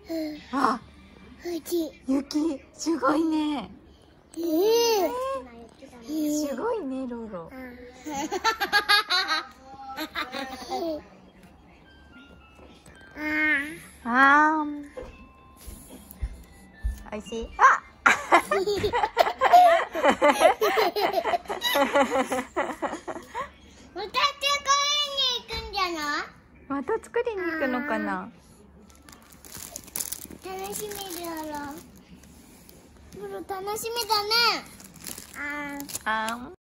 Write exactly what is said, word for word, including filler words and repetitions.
あ、雪、すごいね。えー、すごいね、ロロ。あー、おいしい。あまた作りに行くのかな。 楽しみだろ。楽しみだね。あー。 あー。